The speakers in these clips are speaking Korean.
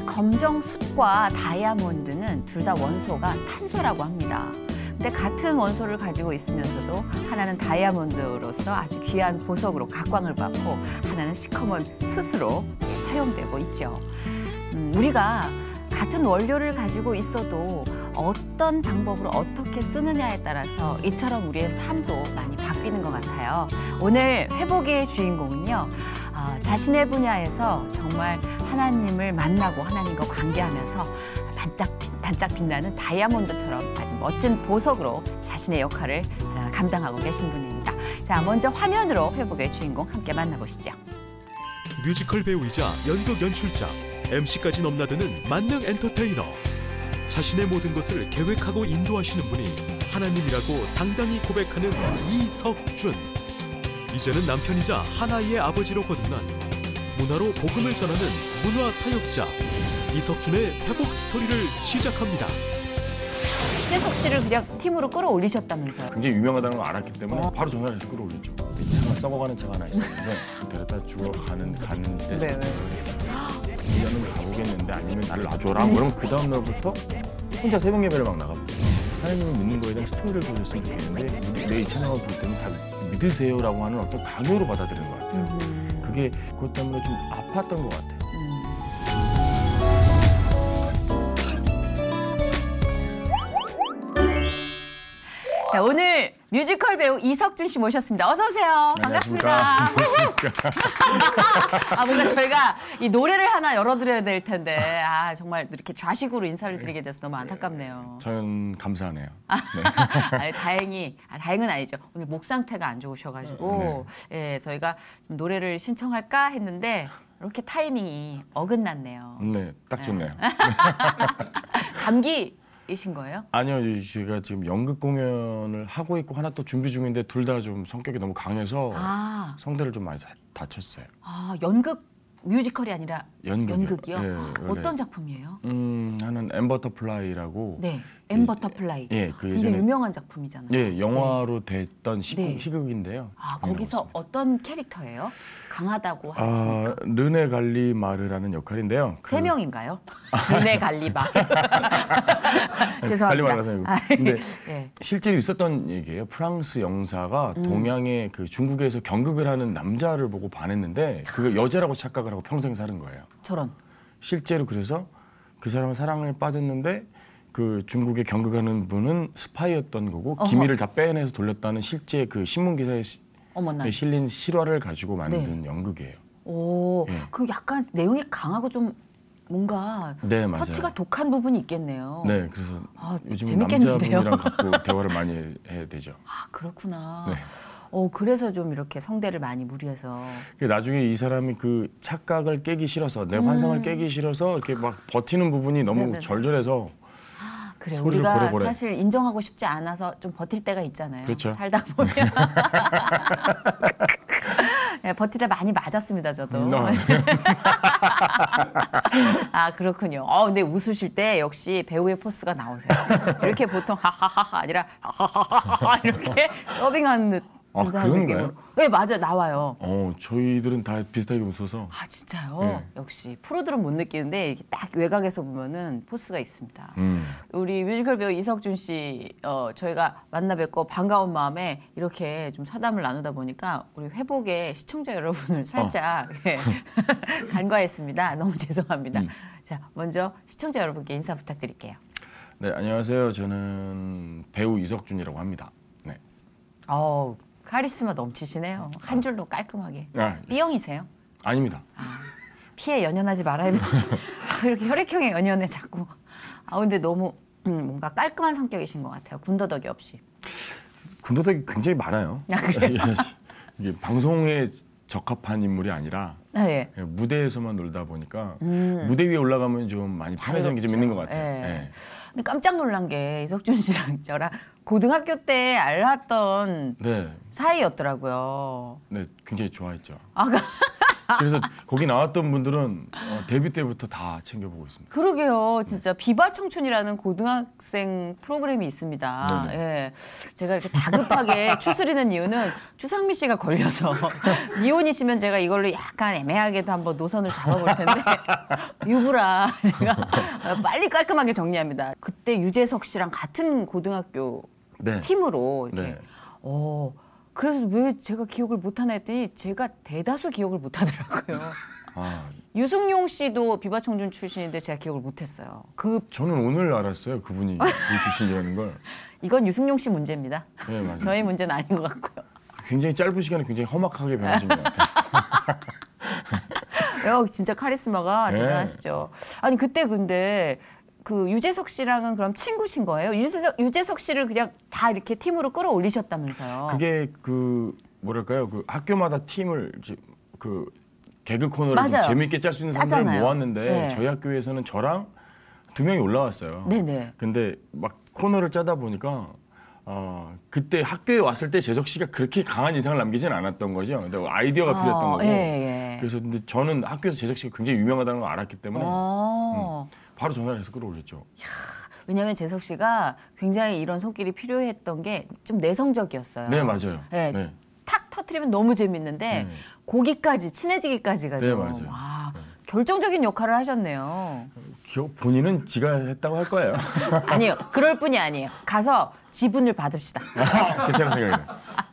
검정숯과 다이아몬드는 둘 다 원소가 탄소라고 합니다. 근데 같은 원소를 가지고 있으면서도 하나는 다이아몬드로서 아주 귀한 보석으로 각광을 받고 하나는 시커먼 숯으로 사용되고 있죠. 우리가 같은 원료를 가지고 있어도 어떤 방법으로 어떻게 쓰느냐에 따라서 이처럼 우리의 삶도 많이 바뀌는 것 같아요. 오늘 회복의 주인공은요. 자신의 분야에서 정말 하나님을 만나고 하나님과 관계하면서 반짝 빛나는 다이아몬드처럼 아주 멋진 보석으로 자신의 역할을 감당하고 계신 분입니다. 자, 먼저 화면으로 회복의 주인공 함께 만나보시죠. 뮤지컬 배우이자 연극 연출자, MC까지 넘나드는 만능 엔터테이너. 자신의 모든 것을 계획하고 인도하시는 분이 하나님이라고 당당히 고백하는 이석준. 이제는 남편이자 하나이의 아버지로 거듭난 문화로 복음을 전하는 문화 사역자 이석준의 회복 스토리를 시작합니다. 최석 씨를 그냥 팀으로 끌어올리셨다면서요? 굉장히 유명하다는 걸 알았기 때문에 바로 전화를 해서 끌어올렸죠. 차가 썩어가는 차가 하나 있었는데 데려다 주러 가는데 우리는 가보겠는데 아니면 나를 놔줘라. 뭐 이러면 그 다음 날부터 혼자 새벽 예배를 막 나가고 하나님을 믿는 거에 대한 스토리를 보셨으면 좋겠는데 내 이 찬양을 볼 때는 다 믿으세요라고 하는 어떤 강요로 받아들이는 것 같아요. 그게 그것 때문에 좀 아팠던 것 같아요. 자, 오늘 뮤지컬 배우 이석준 씨 모셨습니다. 어서 오세요. 반갑습니다. 뭔가 저희가 이 노래를 하나 열어드려야 될 텐데 정말 이렇게 좌식으로 인사를 드리게 돼서 너무 안타깝네요. 저는 감사하네요. 네. 다행은 아니죠. 오늘 목 상태가 안 좋으셔가지고 예, 저희가 좀 노래를 신청할까 했는데 이렇게 타이밍이 어긋났네요. 네, 딱 좋네요. 감기 이신 거예요? 아니요, 제가 지금 연극 공연을 하고 있고 하나 또 준비 중인데 둘 다 좀 성격이 너무 강해서 성대를 좀 많이 다쳤어요. 연극 뮤지컬이 아니라 연극이요? 네, 어떤 작품이에요? 하는 엠버터플라이라고. 네, 엠버터플라이. 예, 그 굉장히 유명한 작품이잖아요. 예, 영화로 됐던 희극인데요. 거기서 어떤 캐릭터예요? 강하다고 하셨습니까? 르네 갈리마르라는 역할인데요. 세 명인가요? 르네 갈리마. 죄송합니다. 근데 실제로 있었던 얘기예요. 프랑스 영사가 동양의 그 중국에서 경극을 하는 남자를 보고 반했는데 그 여자라고 착각을 하고 평생 사는 거예요. 저런. 실제로 그래서 그 사람은 사랑에 빠졌는데 그 중국에 경극하는 분은 스파이였던 거고 기밀을 다 빼내서 돌렸다는 실제 그 신문 기사에 실린 실화를 가지고 만든 연극이에요. 그럼 약간 내용이 강하고 좀 뭔가 터치가 독한 부분이 있겠네요. 네, 그래서 요즘 남자분이랑 갖고 대화를 많이 해야 되죠. 그렇구나. 네. 그래서 좀 이렇게 성대를 많이 무리해서. 나중에 이 사람이 그 착각을 깨기 싫어서 내 환상을 깨기 싫어서 이렇게 막 버티는 부분이 너무 절절해서 그래, 우리가 사실 인정하고 싶지 않아서 좀 버틸 때가 있잖아요. 그렇죠. 살다 보면. 버티다 많이 맞았습니다, 저도. 그렇군요. 근데 웃으실 때 역시 배우의 포스가 나오세요. 이렇게 보통 하하하하 아니라 하하하하 이렇게 더빙하는 듯. 그런가요? 네, 맞아요. 나와요. 저희들은 다 비슷하게 웃어서. 진짜요? 네. 역시 프로들은 못 느끼는데 이렇게 딱 외곽에서 보면은 포스가 있습니다. 우리 뮤지컬 배우 이석준 씨, 저희가 만나 뵙고 반가운 마음에 이렇게 좀 사담을 나누다 보니까 우리 회복의 시청자 여러분을 살짝 간과했습니다. 너무 죄송합니다. 자, 먼저 시청자 여러분께 인사 부탁드릴게요. 네, 안녕하세요. 저는 배우 이석준이라고 합니다. 네. 카리스마 넘치시네요. 한 줄로 깔끔하게. B형이세요? 아닙니다. 피에 연연하지 말아야 돼. 이렇게 혈액형에 연연해 자꾸. 근데 너무 뭔가 깔끔한 성격이신 것 같아요. 군더더기 없이. 군더더기 굉장히 많아요. 이게 방송에 적합한 인물이 아니라 무대에서만 놀다 보니까 무대 위에 올라가면 좀 많이 편해지는 게 좀 있는 것 같아요. 근데 깜짝 놀란 게 이석준 씨랑 저랑 고등학교 때 알았던 사이였더라고요. 네, 굉장히 좋아했죠. 그래서 거기 나왔던 분들은 데뷔 때부터 다 챙겨보고 있습니다. 그러게요. 진짜 비바 청춘이라는 고등학생 프로그램이 있습니다. 네네. 예. 제가 이렇게 다급하게 추스리는 이유는 주상미 씨가 걸려서 미혼이시면 제가 이걸로 약간 애매하게도 한번 노선을 잡아볼 텐데 유부라 제가 빨리 깔끔하게 정리합니다. 그때 유재석 씨랑 같은 고등학교 네. 팀으로 이렇게 네. 그래서 왜 제가 기억을 못하나 했더니 제가 대다수 기억을 못하더라고요. 아, 유승용 씨도 비바청춘 출신인데 제가 기억을 못했어요. 저는 오늘 알았어요. 그분이 이 출신이라는 걸. 이건 유승용 씨 문제입니다. 네, 맞아요. 저희 문제는 아닌 것 같고요. 굉장히 짧은 시간에 굉장히 험악하게 변하신 것 같아요. 진짜 카리스마가 네. 대단하시죠. 아니 그때 근데 그 유재석 씨랑은 그럼 친구신 거예요? 유재석 씨를 그냥 다 이렇게 팀으로 끌어올리셨다면서요? 그게 그 뭐랄까요? 그 학교마다 팀을 이제 그 개그 코너를 좀 맞아요. 재밌게 짤 수 있는 사람들을 짜잖아요. 모았는데 네. 저희 학교에서는 저랑 2명이 올라왔어요. 네네. 근데 막 코너를 짜다 보니까 그때 학교에 왔을 때 재석 씨가 그렇게 강한 인상을 남기진 않았던 거죠. 근데 아이디어가 필요했던 거고. 예. 그래서 근데 저는 학교에서 재석 씨가 굉장히 유명하다는 걸 알았기 때문에 바로 전화를 해서 끌어올렸죠. 왜냐하면 재석 씨가 굉장히 이런 손길이 필요했던 게 좀 내성적이었어요. 네, 맞아요. 네. 네. 탁 터트리면 너무 재밌는데 네. 고기까지 친해지기까지 가죠. 네, 맞아요. 와, 결정적인 역할을 하셨네요. 본인은 지가 했다고 할 거예요. 아니요. 그럴 뿐이 아니에요. 가서 지분을 받읍시다. 괜찮은 생각이네요.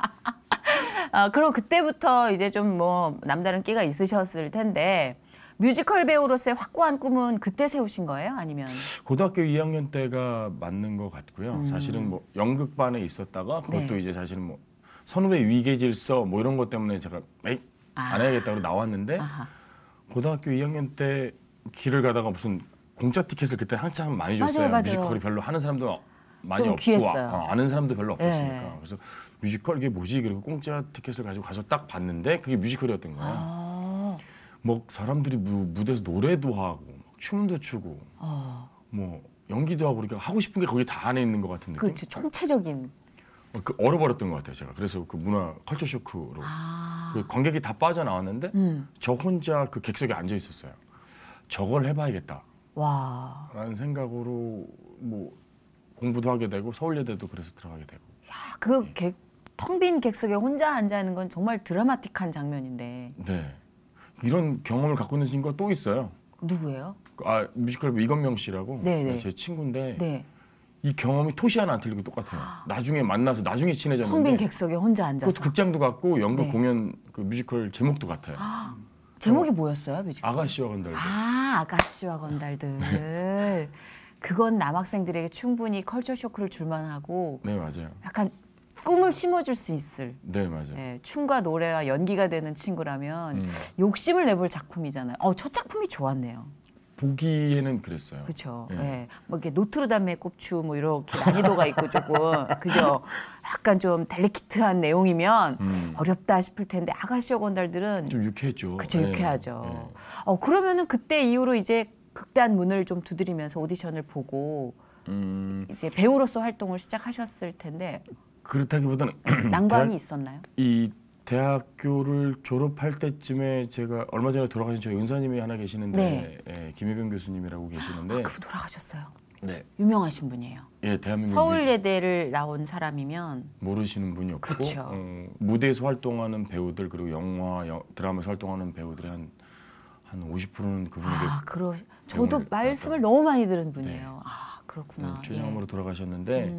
그럼 그때부터 이제 좀 뭐 남다른 끼가 있으셨을 텐데 뮤지컬 배우로서의 확고한 꿈은 그때 세우신 거예요? 아니면? 고등학교 2학년 때가 맞는 것 같고요. 사실은 뭐 연극반에 있었다가 그것도 네. 이제 사실은 뭐 선후배 위계질서 뭐 이런 것 때문에 제가 안 해야겠다고 나왔는데 아하. 고등학교 2학년 때 길을 가다가 무슨 공짜 티켓을 그때 한참 많이 줬어요. 맞아요. 뮤지컬이 별로 하는 사람도 많이 좀 없고 귀했어요. 아는 사람도 별로 없었으니까. 네. 그래서 뮤지컬 이게 뭐지? 그리고 공짜 티켓을 가지고 가서 딱 봤는데 그게 뮤지컬이었던 거예요. 뭐 사람들이 무대에서 노래도 하고 춤도 추고 뭐 연기도 하고 그러니까 하고 싶은 게 거기 다 안에 있는 것 같은 느낌. 그렇죠. 총체적인. 얼어버렸던 것 같아요, 제가. 그래서 그 문화 컬처 쇼크로 그 관객이 다 빠져나왔는데 저 혼자 그 객석에 앉아 있었어요. 저걸 해봐야겠다라는 와. 생각으로 뭐 공부도 하게 되고 서울예대도 그래서 들어가게 되고. 그 텅 빈 객석에 혼자 앉아 있는 건 정말 드라마틱한 장면인데. 네, 이런 경험을 갖고 있는 친구가 또 있어요. 누구예요? 뮤지컬 이건명 씨라고 네네. 제 친구인데 네. 이 경험이 토시 하나 안 틀리고 똑같아요. 나중에 만나서 나중에 친해졌는데 텅 빈 객석에 혼자 앉아서. 그것도 극장도 같고 연극 네. 공연 그 뮤지컬 제목도 같아요. 제목이 뭐였어요, 뮤지컬? 아가씨와 건달들. 아가씨와 건달들. 그건 남학생들에게 충분히 컬처 쇼크를 줄만하고 네, 맞아요. 약간 꿈을 심어줄 수 있을. 네, 맞아요. 예, 춤과 노래와 연기가 되는 친구라면 욕심을 내볼 작품이잖아요. 첫 작품이 좋았네요. 보기에는 그랬어요. 그렇죠. 예. 예. 뭐 이렇게 노트르담의 꼽추 뭐 이렇게 난이도가 있고 조금 그죠. 약간 좀 델리키트한 내용이면 어렵다 싶을 텐데 아가씨와 건달들은 좀 유쾌했죠. 그쵸, 예. 유쾌하죠. 예. 그러면은 그때 이후로 이제 극단 문을 좀 두드리면서 오디션을 보고 이제 배우로서 활동을 시작하셨을 텐데 그렇다기보다는 난관이 있었나요? 이 대학교를 졸업할 때쯤에 제가 얼마 전에 돌아가신 저희 은사님이 하나 계시는데 네. 예, 김혜경 교수님이라고 계시는데 그분 돌아가셨어요. 네, 유명하신 분이에요. 예, 대한민국 서울예대를 나온 사람이면 모르시는 분이 없고 그쵸. 무대에서 활동하는 배우들 그리고 영화, 드라마에서 활동하는 배우들의 한 50%는 그분에게 저도 명을 말씀을 받았다. 너무 많이 들은 분이에요. 그렇구나. 최장암으로 돌아가셨는데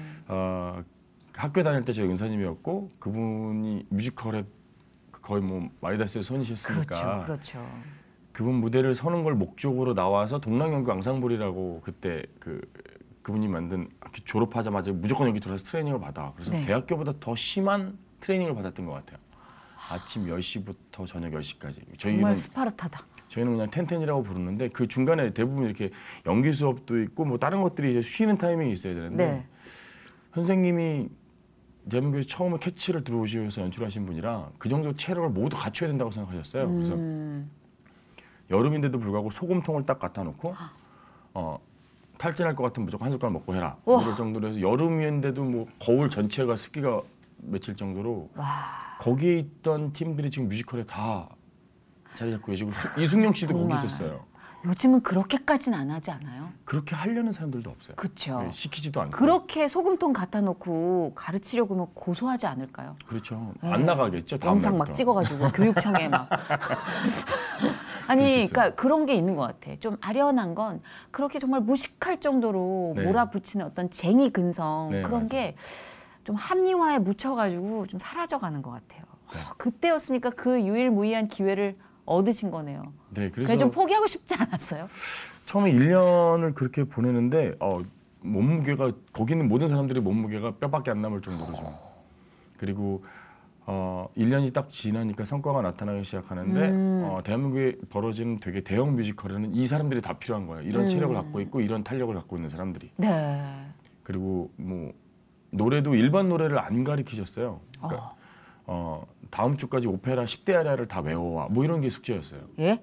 학교 다닐 때 저희 은사님이었고 그분이 뮤지컬에 거의 뭐 마이다스의 손이셨으니까 그렇죠. 그분 무대를 서는 걸 목적으로 나와서 동랑연극 앙상블이라고 그때 그분이 만든 졸업하자마자 무조건 여기 들어와서 트레이닝을 받아. 그래서 네. 대학교보다 더 심한 트레이닝을 받았던 것 같아요. 아침 10시부터 저녁 10시까지. 정말 스파르타다. 저희는 그냥 텐텐이라고 부르는데 그 중간에 대부분 이렇게 연기 수업도 있고 뭐 다른 것들이 이제 쉬는 타이밍이 있어야 되는데 네. 선생님이 대한민국에서 처음에 캐치를 들어오셔서 연출하신 분이라 그 정도 체력을 모두 갖춰야 된다고 생각하셨어요. 그래서 여름인데도 불구하고 소금통을 딱 갖다 놓고 탈진할 것 같으면 무조건 한 숟갈 먹고 해라. 이럴 정도로 해서 여름인데도 뭐 거울 전체가 습기가 맺힐 정도로 거기에 있던 팀들이 지금 뮤지컬에 다 자리 잡고 계시고 이승용 씨도 정말. 거기 있었어요. 요즘은 그렇게까지는 안 하지 않아요? 그렇게 하려는 사람들도 없어요. 그렇죠. 네, 시키지도 않고. 그렇게 소금통 갖다 놓고 가르치려고 하면 고소하지 않을까요? 그렇죠. 네. 안 나가겠죠. 다음 영상 막 날부터. 찍어가지고 교육청에 막. 아니, 있었어요. 그러니까 그런 게 있는 것 같아. 좀 아련한 건 그렇게 정말 무식할 정도로 네. 몰아붙이는 어떤 쟁의 근성 네, 그런 맞아요. 게 좀 합리화에 묻혀가지고 좀 사라져가는 것 같아요. 네. 그때였으니까 그 유일무이한 기회를 얻으신 거네요. 네, 그래서 그래서 좀 포기하고 싶지 않았어요? 처음에 1년을 그렇게 보내는데 몸무게가 거기 있는 모든 사람들이 몸무게가 뼈밖에 안 남을 정도로 좀. 그리고 1년이 딱 지나니까 성과가 나타나기 시작하는데 대한민국에 벌어지는 되게 대형 뮤지컬에는 이 사람들이 다 필요한 거예요. 이런 체력을 갖고 있고 이런 탄력을 갖고 있는 사람들이. 네. 그리고 뭐 노래도 일반 노래를 안 가르치셨어요. 그러니까 다음 주까지 오페라 10대 아리아를 다 외워와 뭐 이런 게 숙제였어요. 예?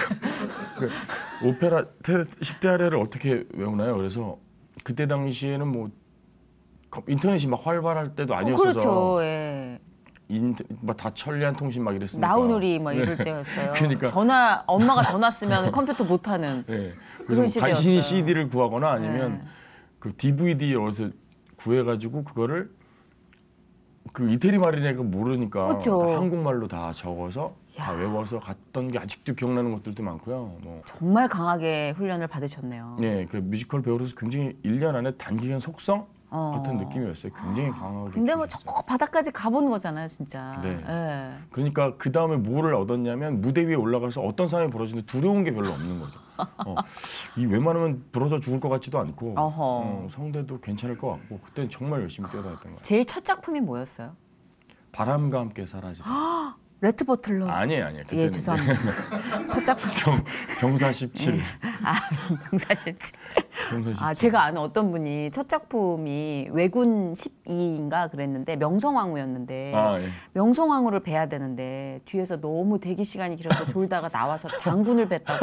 오페라 10대 아리아를 어떻게 외우나요? 그래서 그때 당시에는 뭐 인터넷이 막 활발할 때도 아니었어서 그렇죠. 예. 다 천리안 통신 막 이랬으니까. 나우누리 뭐 이럴 때였어요. 그러니까. 엄마가 전화 쓰면 컴퓨터 못 하는. 네. 그런 그래서 간신히 시대였어요. CD를 구하거나 아니면 네. 그 DVD 어디서 구해가지고 그거를 그 이태리 말이니까 모르니까 그쵸. 다 한국말로 다 적어서 다 외워서 갔던 게 아직도 기억나는 것들도 많고요. 뭐. 정말 강하게 훈련을 받으셨네요. 예, 그 뮤지컬 배우로서 굉장히 1년 안에 단기간 속성 같은 느낌이었어요. 굉장히 강하게. 근데 뭐 느껴졌어요. 저 바닥까지 가본 거잖아요, 진짜. 네. 예. 그러니까 그 다음에 뭐를 얻었냐면 무대 위에 올라가서 어떤 상황이 벌어지는데 두려운 게 별로 없는 거죠. 이 웬만하면 부러져 죽을 것 같지도 않고 성대도 괜찮을 것 같고 그때는 정말 열심히 뛰어다녔던 거예요. 제일 첫 작품이 뭐였어요? 바람과 함께 사라지다. 레트 버틀러. 아니에요. 그때는 예, 죄송합니다. 첫 작품. 경사 17. 병사 실제. 경사 17. 제가 아는 어떤 분이 첫 작품이 왜군 12인가 그랬는데 명성황후였는데 예. 명성황후를 뵈야 되는데 뒤에서 너무 대기 시간이 길어서 졸다가 나와서 장군을 뵀다고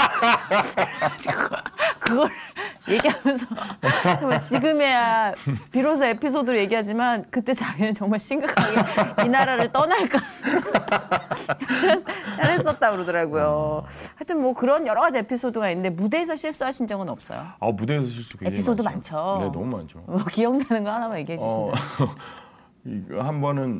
그걸 얘기하면서 정말 지금에야 비로소 에피소드로 얘기하지만 그때 자기는 정말 심각하게 이 나라를 떠날까 잘했었다고 그러더라고요. 하여튼 뭐 그런 여러 가지 에피소드가 있는데 무대에서 실수하신 적은 없어요? 무대에서 실수 굉장히 에피소드 많죠. 많죠. 네, 너무 많죠. 뭐 기억나는 거 하나만 얘기해 주신다면. 이거 한 번은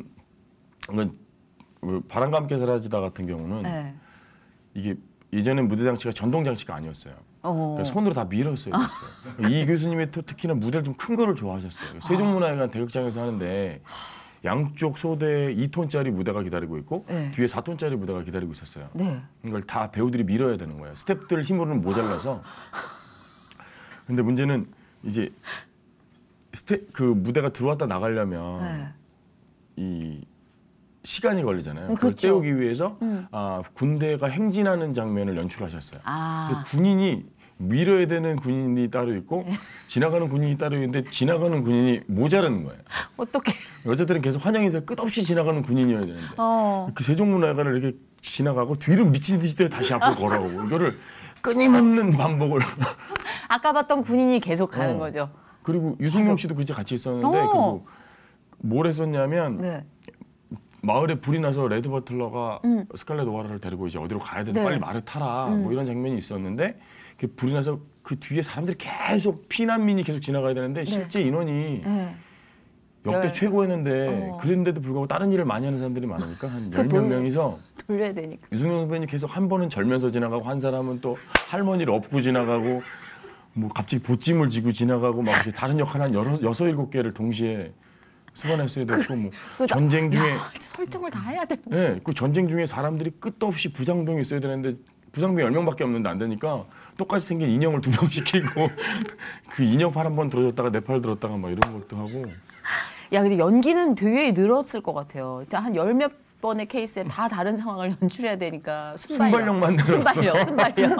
바람과 함께 사라지다 같은 경우는 네. 이게 예전엔 무대 장치가 전동 장치가 아니었어요. 그러니까 손으로 다 밀었어야 됐어요. 이 교수님이 또 특히나 무대를 좀 큰 거를 좋아하셨어요. 세종문화회관 대극장에서 하는데 양쪽 소대에 2톤짜리 무대가 기다리고 있고 네. 뒤에 4톤짜리 무대가 기다리고 있었어요. 네. 이걸 다 배우들이 밀어야 되는 거예요. 스태프들 힘으로는 모자라서. 근데 문제는 이제 그 무대가 들어왔다 나가려면 네. 이 시간이 걸리잖아요. 그걸 그렇죠. 때우기 위해서 군대가 행진하는 장면을 연출하셨어요. 근데 군인이 밀어야 되는 군인이 따로 있고 지나가는 군인이 따로 있는데 지나가는 군인이 모자라는 거예요. 어떻게? 여자들은 계속 환영 인사 끝없이 지나가는 군인이어야 되는데 그 세종문화회관을 이렇게 지나가고 뒤로 미친 듯이 다시 앞으로 걸어가고 이거를 끊임없는 반복을. 아까 봤던 군인이 계속 가는 거죠. 그리고 유승용 씨도 그때 같이 있었는데 그리고 뭘 했었냐면 네. 마을에 불이 나서 레드 버틀러가 스칼렛 오하라를 데리고 이제 어디로 가야 되는데 네. 빨리 말을 타라 뭐 이런 장면이 있었는데 그 불이 나서 그 뒤에 사람들이 계속 피난민이 계속 지나가야 되는데 실제 인원이 역대 최고였는데 그랬는데도 불구하고 다른 일을 많이 하는 사람들이 많으니까 한 10몇 명이서 돌려야 되니까. 유승용 선배님 계속 한 번은 절면서 지나가고 한 사람은 또 할머니를 업고 지나가고 뭐 갑자기 보찜을 지고 지나가고 막 이렇게 다른 역할 한 6-7개를 동시에 수반했어야 됐고 뭐 전쟁 중에 설정을 다 해야 돼. 네, 그 전쟁 중에 사람들이 끝도 없이 부장병이 있어야 되는데 부장병이 10명밖에 없는데 안 되니까 똑같이 생긴 인형을 2명 시키고 그 인형 팔 한 번 들어줬다가 내 팔 들었다가 막 이런 것도 하고. 야, 근데 연기는 되게 늘었을 것 같아요. 진짜 한 10몇 번의 케이스에 다 다른 상황을 연출해야 되니까 순발력만 늘었어요. 순발력.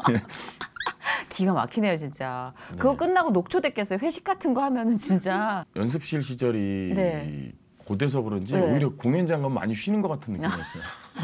기가 막히네요, 진짜. 그거 끝나고 녹초됐겠어요. 회식 같은 거 하면은 진짜. 연습실 시절이 고돼서 그런지 오히려 공연장 가면 많이 쉬는 것 같은 느낌이었어요.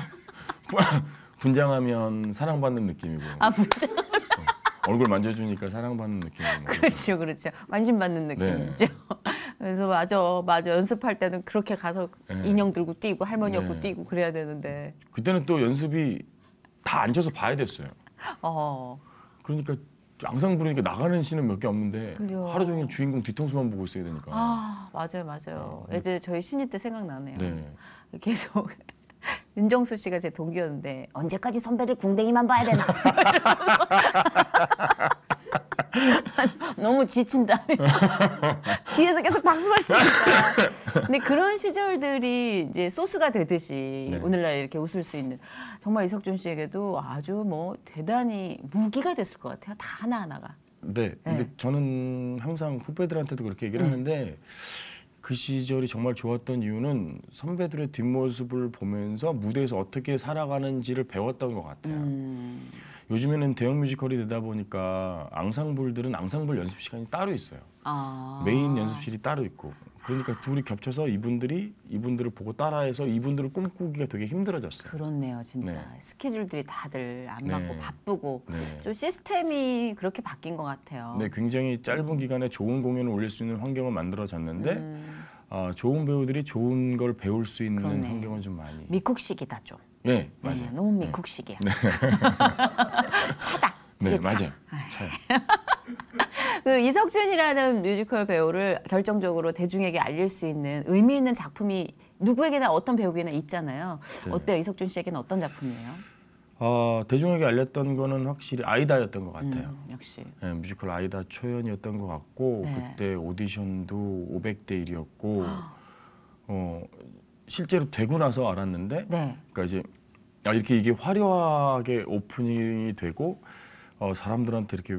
분장하면 사랑받는 느낌이고. 분장. 얼굴 만져주니까 사랑받는 느낌이고. 그렇죠, 그렇죠. 관심 받는 느낌이죠. 그래서 맞아. 연습할 때는 그렇게 가서 인형 들고 뛰고 할머니 업고 뛰고 그래야 되는데. 그때는 또 연습이 다 앉아서 봐야 됐어요. 그러니까 앙상 부르니까 나가는 씬은 몇 개 없는데 그죠. 하루 종일 주인공 뒤통수만 보고 있어야 되니까. 아 맞아요. 이제 저희 신인 때 생각나네요. 네. 계속 윤정수 씨가 제 동기였는데 언제까지 선배들 궁뎅이만 봐야 되나? 너무 지친다. 뒤에서 계속 박수만 치니까. 근데 그런 시절들이 이제 소스가 되듯이 네. 오늘날 이렇게 웃을 수 있는 정말 이석준 씨에게도 아주 뭐 대단히 무기가 됐을 것 같아요. 다 하나하나가. 네. 근데 저는 항상 후배들한테도 그렇게 얘기를 하는데 그 시절이 정말 좋았던 이유는 선배들의 뒷모습을 보면서 무대에서 어떻게 살아가는지를 배웠던 것 같아요. 요즘에는 대형 뮤지컬이 되다 보니까 앙상블들은 앙상블 연습 시간이 따로 있어요. 메인 연습실이 따로 있고. 그러니까 둘이 겹쳐서 이분들을 보고 따라해서 이분들을 꿈꾸기가 되게 힘들어졌어요. 그렇네요, 진짜. 네. 스케줄들이 다들 안 네. 맞고 바쁘고 네. 좀 시스템이 그렇게 바뀐 것 같아요. 네, 굉장히 짧은 기간에 좋은 공연을 올릴 수 있는 환경은 만들어졌는데 좋은 배우들이 좋은 걸 배울 수 있는 그러네. 환경은 좀 많이. 미쿡식이다 좀. 네, 맞아요. 너무 미쿡식이야. 차다. 네, 되게 차. 맞아요. 차요. 그 이석준이라는 뮤지컬 배우를 결정적으로 대중에게 알릴 수 있는 의미 있는 작품이 누구에게나 어떤 배우에게나 있잖아요. 네. 어때요? 이석준 씨에게는 어떤 작품이에요? 대중에게 알렸던 거는 확실히 아이다였던 것 같아요. 역시. 네, 뮤지컬 아이다 초연이었던 것 같고 네. 그때 오디션도 500대 1이었고 실제로 되고 나서 알았는데 네. 그러니까 이제 이렇게 이게 화려하게 오프닝이 되고 사람들한테 이렇게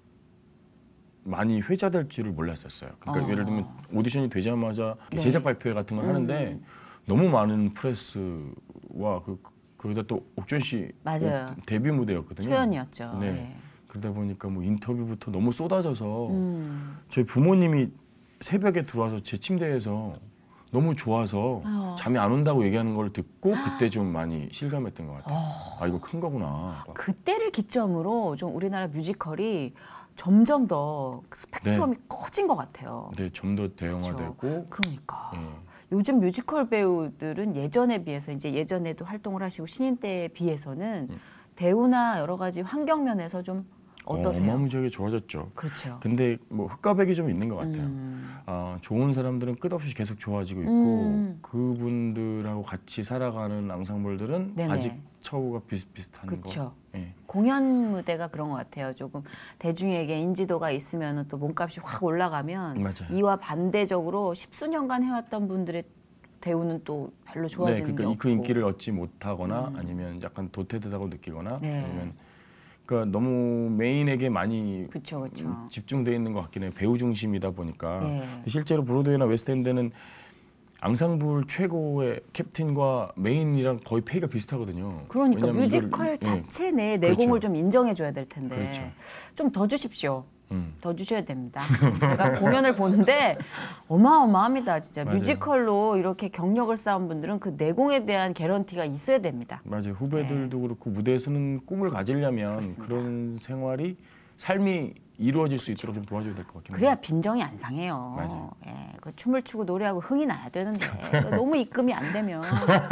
많이 회자될 줄을 몰랐었어요. 그러니까 예를 들면 오디션이 되자마자 네. 제작 발표 같은 걸 하는데 너무 많은 프레스와 거기다 또 옥준 씨 맞아요. 데뷔 무대였거든요. 초연이었죠. 네. 네. 그러다 보니까 뭐 인터뷰부터 너무 쏟아져서 저희 부모님이 새벽에 들어와서 제 침대에서 너무 좋아서 잠이 안 온다고 얘기하는 걸 듣고 그때 좀 많이 실감했던 것 같아요. 이거 큰 거구나. 그때를 기점으로 좀 우리나라 뮤지컬이 점점 더 스펙트럼이 커진 것 같아요. 네, 좀 더 대형화되고. 그러니까. 예. 요즘 뮤지컬 배우들은 예전에 비해서 이제 예전에도 활동을 하시고 신인 때에 비해서는 대우나 여러 가지 환경 면에서 좀 어떠세요? 어마무지하게 좋아졌죠. 그렇죠. 근데 뭐 흑과백이 좀 있는 것 같아요. 좋은 사람들은 끝없이 계속 좋아지고 있고 그분들하고 같이 살아가는 앙상블들은 네네. 아직 처우가 비슷비슷한 그렇죠. 거. 예. 공연 무대가 그런 것 같아요. 조금 대중에게 인지도가 있으면 또 몸값이 확 올라가면 맞아요. 이와 반대적으로 십수년간 해왔던 분들의 대우는 또 별로 좋아지는 네, 게 그러니까 없고. 그 인기를 얻지 못하거나 아니면 약간 도태되다고 느끼거나 네. 아니면 그러니까 너무 메인에게 많이 그렇죠, 그렇죠. 집중돼 있는 것 같긴 해요. 배우 중심이다 보니까. 네. 실제로 브로드웨이나 웨스트엔드는 앙상블 최고의 캡틴과 메인이랑 거의 페이가 비슷하거든요. 그러니까 왜냐면 뮤지컬 자체 내에 내공을 그렇죠. 좀 인정해줘야 될 텐데 그렇죠. 좀 더 주십시오. 더 주셔야 됩니다. 제가 공연을 보는데 어마어마합니다. 진짜 맞아요. 뮤지컬로 이렇게 경력을 쌓은 분들은 그 내공에 대한 개런티가 있어야 됩니다. 맞아요. 후배들도 그렇고 무대에서는 꿈을 가지려면 그렇습니다. 그런 생활이 삶이 이루어질 수 있도록 좀 도와줘야 될 것 같긴 해요. 그래야 빈정이 안 상해요. 맞아요. 예, 그 춤을 추고 노래하고 흥이 나야 되는데 너무 입금이 안 되면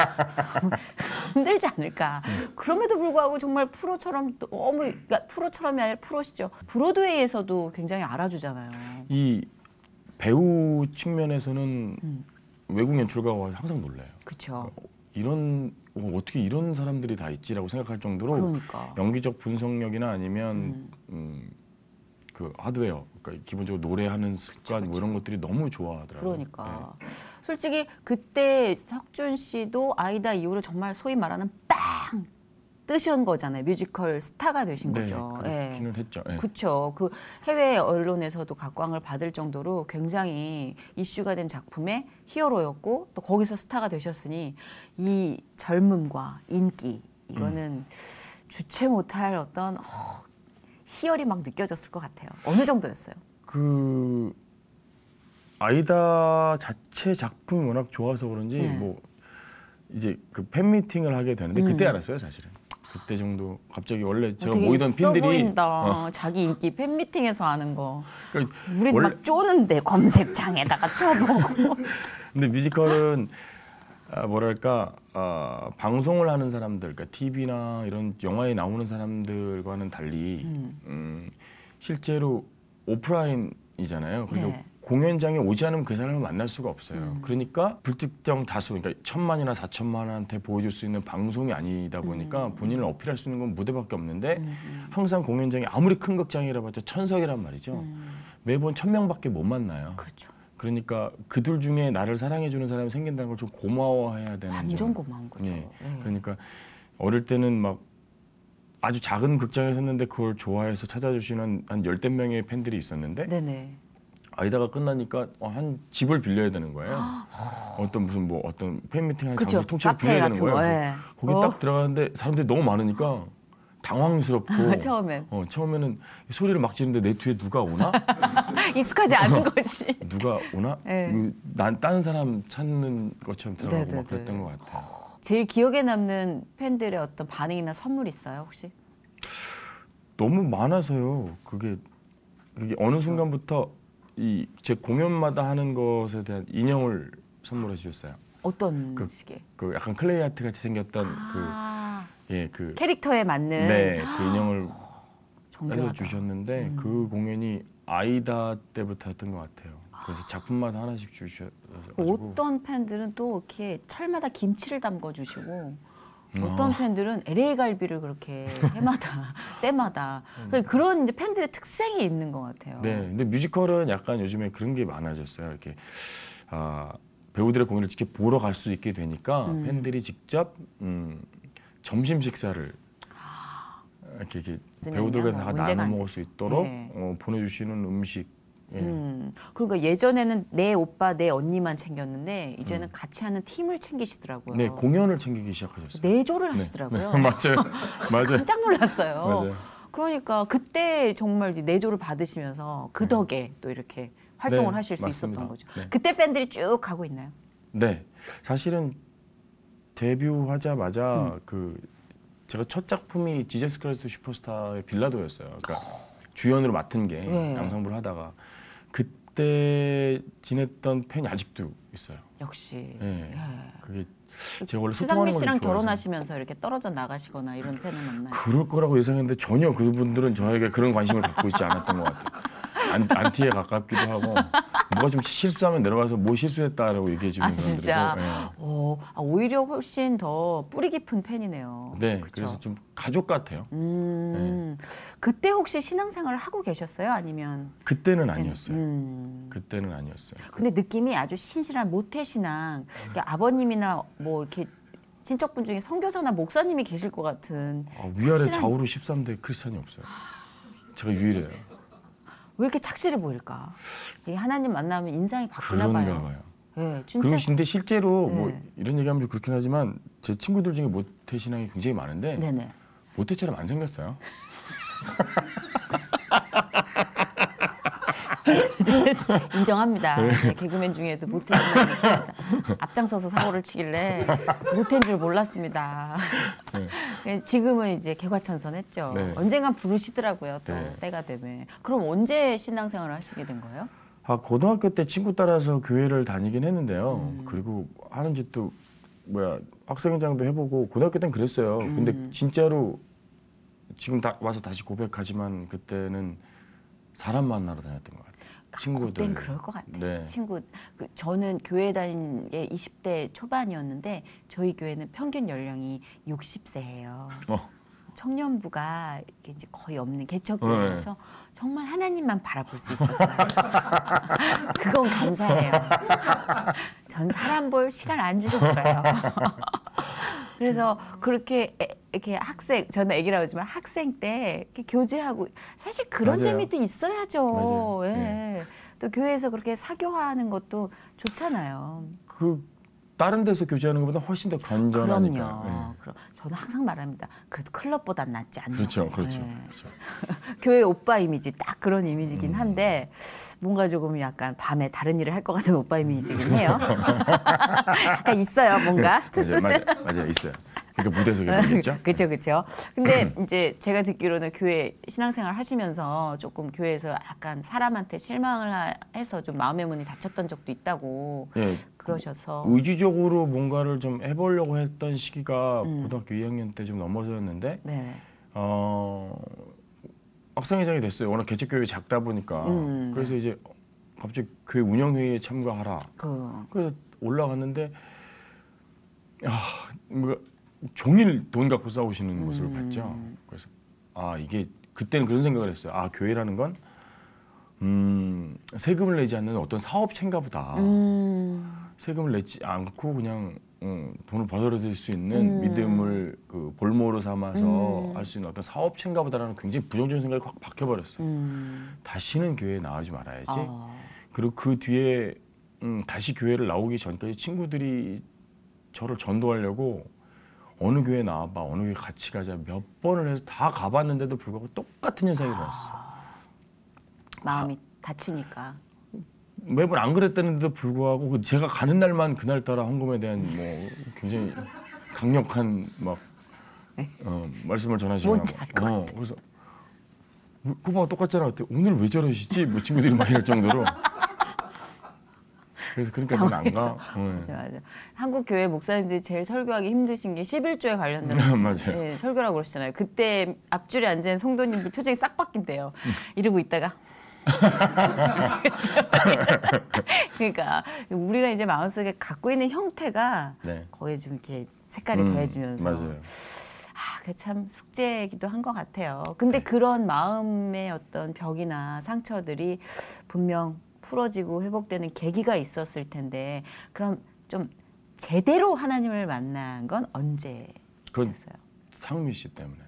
힘들지 않을까. 그럼에도 불구하고 정말 프로처럼 너무 그러니까 프로처럼이 아니라 프로시죠. 브로드웨이에서도 굉장히 알아주잖아요. 이 배우 측면에서는 외국 연출가와 항상 놀라요. 그렇죠. 어떻게 이런 사람들이 다 있지라고 생각할 정도로 그러니까. 연기적 분석력이나 아니면 그 하드웨어, 그러니까 기본적으로 노래하는 습관 뭐 이런 것들이 너무 좋아하더라고요. 그러니까 솔직히 그때 석준 씨도 아이다 이후로 정말 소위 말하는 빵 뜨신 거잖아요. 뮤지컬 스타가 되신 네, 거죠. 그렇기는 했죠. 예. 그렇죠. 그 해외 언론에서도 각광을 받을 정도로 굉장히 이슈가 된 작품의 히어로였고 또 거기서 스타가 되셨으니 이 젊음과 인기 이거는 주체 못할 어떤 희열이 막 느껴졌을 것 같아요. 어느 정도였어요? 그 아이다 자체 작품이 워낙 좋아서 그런지 네. 뭐 이제 그 팬미팅을 하게 되는데 그때 알았어요, 사실은. 그때 정도 갑자기 원래 제가 되게 모이던 있어 핀들이 보인다. 자기 인기 팬미팅에서 하는 거. 그러니까 우린 막 쪼는데 검색창에다가 쳐보고. 근데 뮤지컬은 뭐랄까 방송을 하는 사람들, 그러니까 TV나 이런 영화에 나오는 사람들과는 달리 실제로 오프라인이잖아요. 그리고 네. 공연장에 오지 않으면 그 사람을 만날 수가 없어요. 그러니까 불특정 다수, 그러니까 1000만이나 4천만한테 보여줄 수 있는 방송이 아니다 보니까 본인을 어필할 수 있는 건 무대밖에 없는데 항상 공연장이 아무리 큰 극장이라 봤자 1000석이란 말이죠. 매번 1000명밖에 못 만나요. 그렇죠. 그러니까 그들 중에 나를 사랑해주는 사람이 생긴다는 걸 좀 고마워해야 되는 완전 점. 고마운 거죠. 예. 네. 그러니까 어릴 때는 막 아주 작은 극장에 섰는데 그걸 좋아해서 찾아주시는 한 10대 명의 팬들이 있었는데 네네. 아이다가 끝나니까 한 집을 빌려야 되는 거예요. 어떤 무슨 어떤 팬미팅 하는 장소 통째로 카페 빌려야 되는 같은 거예요. 거. 그래서 예. 거기 딱 들어가는데 사람들이 너무 많으니까 당황스럽고 처음엔 처음에는 소리를 막 지르는데 내 뒤에 누가 오나? 익숙하지 않은 거지. 누가 오나? 네. 난 다른 사람 찾는 것처럼 들어가고 네네네. 막 그랬던 것 같아요. 제일 기억에 남는 팬들의 어떤 반응이나 선물 있어요 혹시? 너무 많아서요. 그게 어느 순간부터 제 공연마다 하는 것에 대한 인형을 선물해 주셨어요. 어떤 식의? 그 약간 클레이 아트 같이 생겼던 그 캐릭터에 맞는 그 인형을 해서 정교하다. 주셨는데 그 공연이 아이다 때부터였던 것 같아요. 그래서 작품마다 하나씩 주셔가지고 어떤 팬들은 또 이렇게 철마다 김치를 담궈 주시고 어떤 팬들은 LA 갈비를 그렇게 해마다 때마다 그런 이제 팬들의 특색이 있는 것 같아요. 네, 근데 뮤지컬은 약간 요즘에 그런 게 많아졌어요. 이렇게 배우들의 공연을 직접 보러 갈 수 있게 되니까 팬들이 직접 점심 식사를 이렇게 배우들과 다 나눠 먹을 수 있도록 보내주시는 음식. 그러니까 예전에는 내 오빠, 내 언니만 챙겼는데 이제는 같이 하는 팀을 챙기시더라고요. 네, 공연을 챙기기 시작하셨어요. 내조를 하시더라고요. 네, 맞아요. 깜짝 놀랐어요. 맞아요. 그러니까 그때 정말 내조를 받으시면서 그 덕에 또 이렇게 활동을 하실 수 맞습니다. 있었던 거죠. 네. 그때 팬들이 쭉 가고 있나요? 네, 사실은 데뷔하자마자 제가 첫 작품이 지저스 크라이스트 슈퍼스타의 빌라도였어요. 그러니까 주연으로 맡은 게 양상부를 하다가 그때 지냈던 팬이 아직도 있어요. 역시. 네, 그게 제가 원래 소통하는 수상미 걸 씨랑 좋아해서. 결혼하시면서 이렇게 떨어져 나가시거나 이런 팬은 없나요? 그럴 거라고 예상했는데 전혀 그분들은 저에게 그런 관심을 갖고 있지 않았던 것 같아요. 안티에 가깝기도 하고 뭐가 좀 실수하면 내려가서 뭐 실수했다라고 얘기해 주는 사람들이고. 진짜. 네. 오히려 훨씬 더 뿌리 깊은 팬이네요. 네, 그쵸? 그래서 좀 가족 같아요. 그때 혹시 신앙생활을 하고 계셨어요? 아니면? 그때는 아니었어요. 그때는 아니었어요. 근데 느낌이 아주 신실한 모태신앙. 그러니까 아버님이나 뭐 이렇게 친척분 중에 선교사나 목사님이 계실 것 같은. 위아래 착실한- 좌우로 13대 크리스찬이 없어요. 제가 유일해요. 왜 이렇게 착실해 보일까? 이게 하나님 만나면 인상이 바뀌나 그런가 봐요. 봐요. 네, 진짜. 근데 실제로 네. 뭐 이런 얘기하면 좀 그렇긴 하지만 제 친구들 중에 모태신앙이 굉장히 많은데 네네. 모태처럼 안 생겼어요. 인정합니다. 네, 개그맨 중에도 모태신앙이 있습니다. 앞장서서 사고를 치길래 모태인 줄 몰랐습니다. 네, 지금은 이제 개과천선했죠. 네. 언젠간 부르시더라고요. 또 네. 때가 되면. 그럼 언제 신앙생활을 하시게 된 거예요? 고등학교 때 친구 따라서 교회를 다니긴 했는데요. 그리고 하는 짓도 학생회장도 해보고 고등학교 때는 그랬어요. 근데 진짜로 지금 와서 다시 고백하지만 그때는 사람 만나러 다녔던 것 같아요. 친구들. 그땐 그럴 것 같아요. 네. 저는 교회 다닌 게 20대 초반이었는데 저희 교회는 평균 연령이 60세예요. 청년부가 이게 이제 거의 없는 개척교회여서 정말 하나님만 바라볼 수 있었어요. 그건 감사해요. 전 사람 볼 시간 안 주셨어요. 그래서 그렇게 이렇게 저는 애기라고 하지만 학생 때 이렇게 교제하고 사실 그런 맞아요. 재미도 있어야죠. 맞아요. 예. 네. 또 교회에서 그렇게 사교화하는 것도 좋잖아요. 다른 데서 교제하는 것보다 훨씬 더 건전하니까. 그럼요. 저는 항상 말합니다. 그래도 클럽보단 낫지 않나. 그렇죠. 네. 교회 오빠 이미지 딱 그런 이미지긴 한데 뭔가 조금 약간 밤에 다른 일을 할 것 같은 오빠 이미지긴 해요. 약간 있어요, 뭔가. 맞아요, 있어요. 그러니까 무대에서 그러겠죠. 그렇죠. 근데 이제 제가 듣기로는 교회 신앙생활 하시면서 조금 교회에서 약간 사람한테 실망을 해서 좀 마음의 문이 닫혔던 적도 있다고. 예, 그러셔서 의지적으로 뭔가를 좀 해보려고 했던 시기가 고등학교 2학년 때 좀 넘어서였는데 네. 학생회장이 됐어요. 워낙 개척교회 작다 보니까. 그래서 이제 갑자기 교회 운영회의에 참가하라. 그래서 올라갔는데 뭔가 종일 돈 갖고 싸우시는 모습을 봤죠. 그래서 이게 그때는 그런 생각을 했어요. 교회라는 건 세금을 내지 않는 어떤 사업체인가 보다. 세금을 내지 않고 그냥 돈을 벌어들일 수 있는 믿음을 그 볼모로 삼아서 할 수 있는 어떤 사업체인가 보다라는 굉장히 부정적인 생각이 확 박혀버렸어요. 다시는 교회에 나오지 말아야지. 그리고 그 뒤에 다시 교회를 나오기 전까지 친구들이 저를 전도하려고 어느 교회 나와봐, 어느 교회 같이 가자 몇 번을 해서 다 가봤는데도 불구하고 똑같은 현상이 일어났어요. 마음이 다치니까. 매번 안 그랬다는데도 불구하고 제가 가는 날만 그날따라 헌금에 대한 뭐 굉장히 강력한 막 말씀을 전하시고 그래서 그거랑 똑같잖아. 오늘 왜 저러시지? 뭐 친구들이 막 이럴 정도로. 그래서 그러니까 넌 안 가. 맞아. 한국 교회 목사님들이 제일 설교하기 힘드신 게 11조에 관련된 맞아요. 설교라고 그러시잖아요. 그때 앞줄에 앉은 성도님들 표정이 싹 바뀐대요. 이러고 있다가 그러니까 우리가 이제 마음속에 갖고 있는 형태가 거기에 좀 이렇게 색깔이 더해지면서 맞아요. 그게 참 숙제이기도 한 것 같아요. 근데 그런 마음의 어떤 벽이나 상처들이 분명 풀어지고 회복되는 계기가 있었을 텐데 그럼 좀 제대로 하나님을 만난 건 언제였어요? 상미 씨 때문에.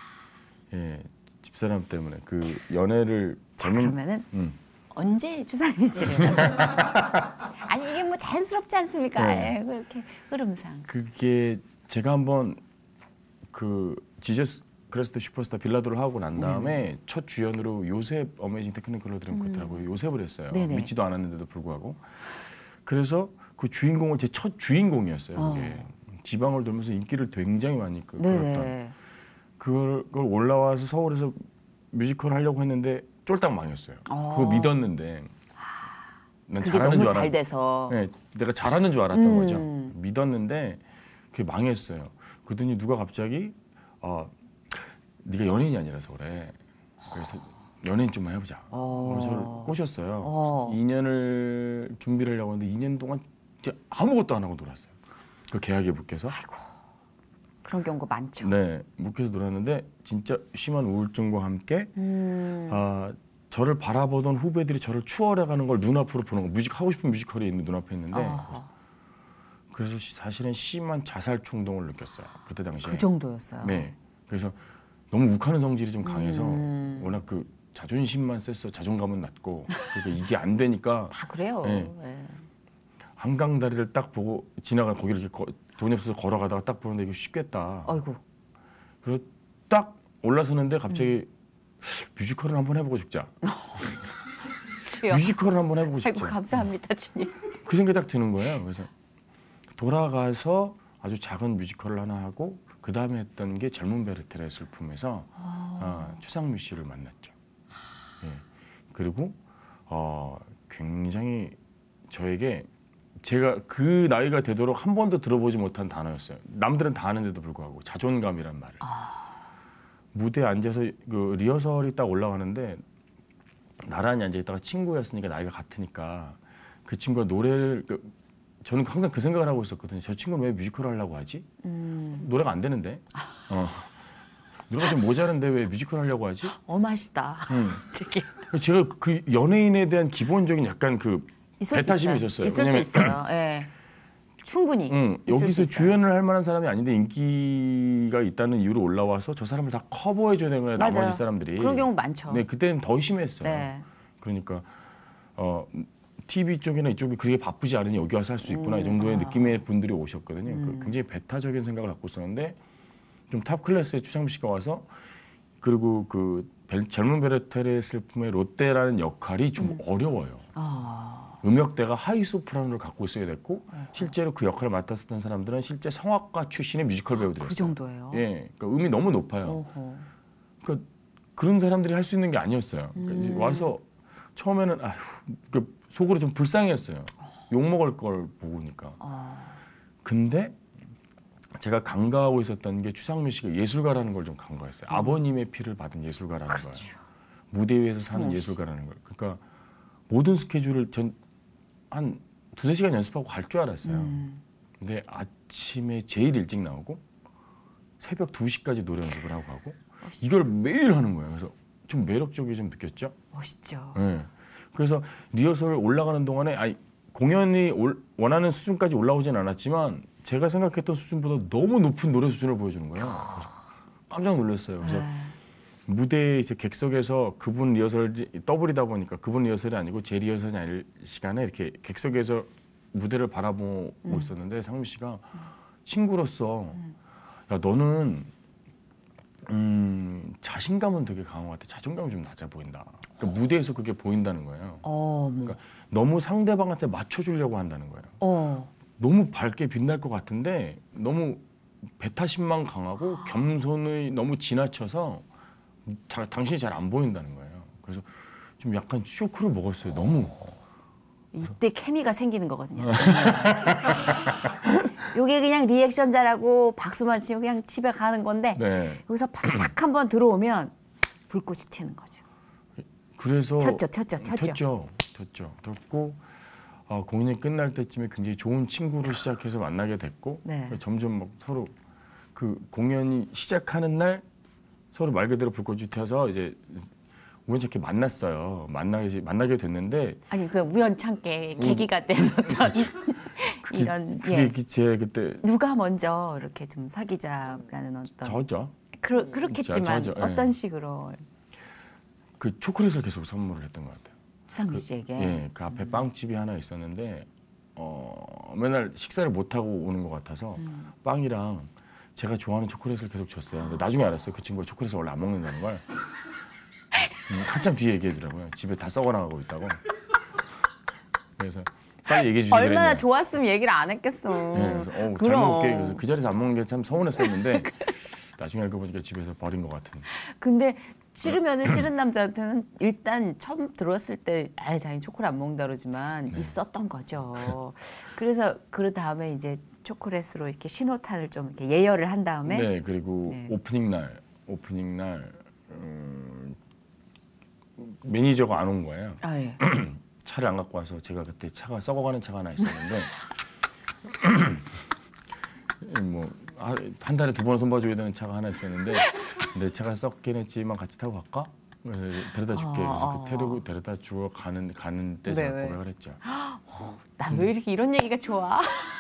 집사람 때문에 그 연애를 그러면은 언제 주상미 씨를 아니 이게 뭐 자연스럽지 않습니까? 그렇게 흐름상. 그게 제가 한번 그 지저스 크리스트 슈퍼스타 빌라도를 하고 난 다음에 첫 주연으로 요셉 어메이징 테크니컬 드림코트라고 요셉을 했어요. 믿지도 않았는데도 불구하고. 그래서 그 주인공을 제 첫 주인공이었어요. 그게 지방을 돌면서 인기를 굉장히 많이 끌었던. 그걸 올라와서 서울에서 뮤지컬 하려고 했는데 쫄딱 망했어요. 그거 믿었는데 난 잘하는 줄 알았는데 잘 돼서 내가 잘하는 줄 알았던 거죠. 믿었는데 그게 망했어요. 그러더니 누가 갑자기 네가 연예인이 아니라서 그래. 그래서 연예인 좀만 해보자. 그래서 저를 꼬셨어요. 2년을 준비를 하려고 했는데 2년 동안 진짜 아무것도 안 하고 놀았어요. 그 계약에 묶여서. 아이고. 그런 경우가 많죠. 네, 묶여서 놀았는데 진짜 심한 우울증과 함께 저를 바라보던 후배들이 저를 추월해가는 걸 눈앞으로 보는 거. 하고 싶은 뮤지컬이 있는 눈앞에 있는데 그래서 사실은 심한 자살 충동을 느꼈어요. 그때 당시에. 그 정도였어요. 네, 그래서 너무 욱하는 성질이 좀 강해서 워낙 그 자존심만 셌어. 자존감은 낮고 그러니까 이게 안 되니까 다 그래요. 한강 다리를 딱 보고 지나가 거기를 이렇게 돈이 없어서 걸어가다가 딱 보는데 이거 쉽겠다. 아이고. 그리고 딱 올라서는데 갑자기 뮤지컬을 한번 해보고 죽자. 뮤지컬을 한번 해보고 싶죠. 아이고 감사합니다 주님. 그 생각이 딱 드는 거예요. 그래서 돌아가서 아주 작은 뮤지컬을 하나 하고 그 다음에 했던 게 젊은 베르텔의 슬픔에서 추상미 씨를 만났죠. 그리고 굉장히 저에게 제가 그 나이가 되도록 한 번도 들어보지 못한 단어였어요. 남들은 다 아는데도 불구하고 자존감이란 말을. 무대에 앉아서 그 리허설이 딱 올라가는데 나란히 앉아있다가 친구였으니까 나이가 같으니까 그 친구가 노래를 저는 항상 그 생각을 하고 있었거든요. 저 친구는 왜 뮤지컬을 하려고 하지? 노래가 안 되는데. 노래가 좀 모자른데 왜 뮤지컬 하려고 하지? 엄하시다. 되게. 제가 그 연예인에 대한 기본적인 약간 그 배타심이 있었어요. 있을 수 있어요. 충분히. 여기서 주연을 할 만한 사람이 아닌데 인기가 있다는 이유로 올라와서 저 사람을 다 커버해줘야 되는 거예요. 나머지 사람들이. 그런 경우 많죠. 네, 그때는 더 심했어요. 그러니까 TV 쪽이나 이쪽이 그렇게 바쁘지 않으니 여기 와서 할 수 있구나 이 정도의 느낌의 분들이 오셨거든요. 굉장히 배타적인 생각을 갖고 있었는데 좀 탑 클래스의 추상미 씨가 와서 그리고 그 젊은 베르텔의 슬픔의 롯데라는 역할이 좀 어려워요. 음역대가 하이 소프라노를 갖고 있어야 됐고 실제로 그 역할을 맡았었던 사람들은 실제 성악가 출신의 뮤지컬 배우들이었어요. 그 정도예요? 예, 그러니까 음이 너무 높아요. 그러니까 그런 사람들이 할 수 있는 게 아니었어요. 그러니까 와서 처음에는 속으로 좀 불쌍했어요. 욕 먹을 걸 보니까. 근데 제가 간과하고 있었던 게 추상민 씨가 예술가라는 걸 좀 간과했어요. 아버님의 피를 받은 예술가라는 그렇죠. 거예요. 무대 위에서 사는 예술가라는 걸. 그러니까 모든 스케줄을 전 한 2~3시간 연습하고 갈 줄 알았어요. 근데 아침에 제일 일찍 나오고 새벽 2시까지 노래 연습을 하고 가고 이걸 매일 하는 거예요. 그래서 좀 매력적이 좀 느꼈죠. 멋있죠. 네. 그래서 리허설 올라가는 동안에 공연이 원하는 수준까지 올라오진 않았지만 제가 생각했던 수준보다 너무 높은 노래 수준을 보여주는 거예요. 그래서 깜짝 놀랐어요. 그래서 무대 이제 객석에서 그분 리허설 더블이다 보니까 그분 리허설이 아니고 제 리허설이 아닐 시간에 이렇게 객석에서 무대를 바라보고 있었는데 상민 씨가 친구로서 야 너는 자신감은 되게 강한 것 같아. 자존감이 좀 낮아 보인다. 그러니까 무대에서 그게 보인다는 거예요. 그러니까 너무 상대방한테 맞춰주려고 한다는 거예요. 너무 밝게 빛날 것 같은데 너무 배타심만 강하고 겸손이 너무 지나쳐서 당신이 잘 안 보인다는 거예요. 그래서 좀 약간 쇼크를 먹었어요. 너무. 이때 케미가 생기는 거거든요. 요게 그냥 리액션 잘하고 박수만 치고 그냥 집에 가는 건데 네. 여기서 팍 한번 들어오면 불꽃이 튀는 거죠. 그래서 튀었죠. 튀었고 공연이 끝날 때쯤에 굉장히 좋은 친구로 시작해서 만나게 됐고 네. 점점 막 서로 그 공연이 시작하는 날 서로 말 그대로 불꽃이 튀어서 이제 우연찮게 만났어요. 만나게 됐는데 아니 그 우연찮게 계기가 된 어떤 이런 그게 제 그때 누가 먼저 이렇게 좀 사귀자라는 어떤 저죠. 그렇겠지만 저죠. 어떤 식으로 그 초콜릿을 계속 선물을 했던 것 같아요. 추상민 씨에게. 예, 그 앞에 빵집이 하나 있었는데 맨날 식사를 못 하고 오는 것 같아서 빵이랑 제가 좋아하는 초콜릿을 계속 줬어요. 근데 나중에 알았어요. 그 친구가 초콜릿을 원래 안 먹는다는 걸. 한참 뒤에 얘기하더라고요. 집에 다 썩어나가고 있다고. 그래서 빨리 얘기해 주지 얼마나 그랬냐. 좋았으면 얘기를 안 했겠어. 네, 그래서 잘 먹게. 그래서 그 자리에서 안 먹는 게 참 서운했었는데 나중에 알고 보니까 집에서 버린 것 같은. 근데 싫으면은 싫은 남자한테는 일단 처음 들어왔을 때 자기 초콜릿 안 먹는다 그러지만 있었던 거죠. 그래서 그 다음에 이제 초콜릿으로 이렇게 신호탄을 좀 이렇게 예열을 한 다음에 네, 그리고 오프닝 날 매니저가 안 온 거예요. 예. 차를 안 갖고 와서 제가 그때 차가 썩어가는 차가 하나 있었는데 뭐 한 달에 2번 손봐줘야 되는 차가 하나 있었는데 내 차가 썩긴 했지만 같이 타고 갈까? 그래서 데려다 줄게. 그래서 데려다 주고 가는 때 제가 고백을 했죠. 난 왜 이렇게 이런 얘기가 좋아?